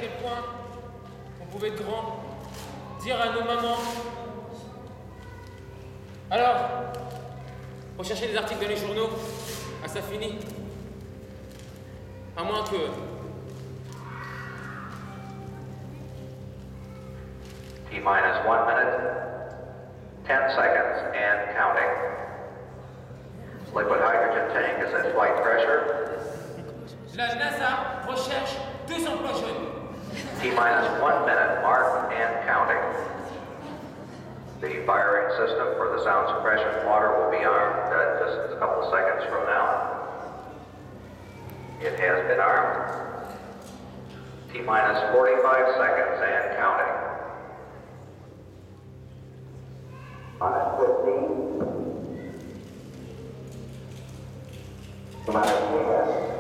quel point on pouvait être grand, dire à nos mamans. Alors, rechercher des articles dans les journaux, ah ça finit. À moins que... T-minus 1 minute, 10 seconds and counting. Liquid hydrogen tank is at flight pressure. La NASA recherche 2 emplois jeunes. T-minus 1 minute mark and counting. The firing system for the sound suppression water will be armed just a couple seconds from now. It has been armed. T-minus 45 seconds and counting. Minus 15. Minus 10.